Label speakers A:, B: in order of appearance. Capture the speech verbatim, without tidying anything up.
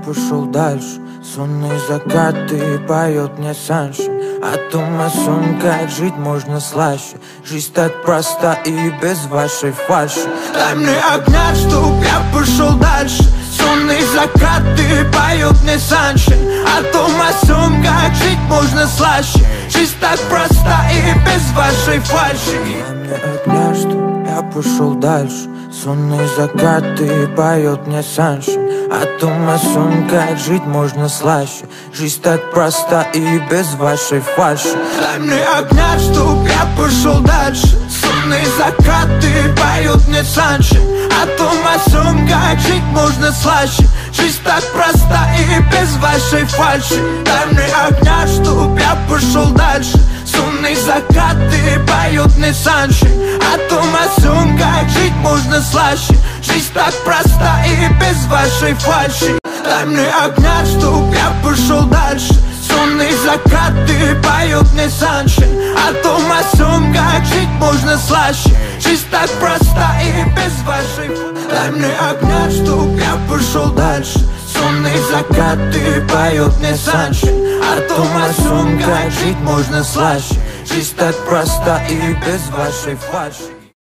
A: пошел дальше. Сонные закаты поет мне Саншин о том, о сон, как жить можно слаще. Жизнь так проста и без вашей фальши. Дай мне огня, чтоб я пошел дальше. Сонные закаты поет мне Саншин о том, о сём, как жить можно слаще. Жизнь так проста и без вашей фальши. Дай мне огня, чтоб я пошел дальше. Сонные закаты поет мне Саншин о том, о сём, как жить можно слаще. Жизнь так проста и без вашей фальши. Дай мне огня, чтоб я пошел дальше. Сонные закаты поет мне Саншин о том, о сём, как жить можно слаще. Жизнь так проста и без вашей фальши. Дай мне огня, чтоб я пошел дальше. Сонные закаты поет мне Саншин о том, о сём, как жить можно слаще. Жизнь так проста и без вашей фальши. Дай мне огня, чтоб я пошел дальше. Сонные закаты поет мне Саншин о том, о сём, как жить можно слаще. Жизнь так проста и без вашей фальши. Дай мне огня, чтоб я пошел дальше. Сонные закаты поет мне Саншин о том, о сём, как жить можно слаще. Жизнь так проста и без вашей фальши.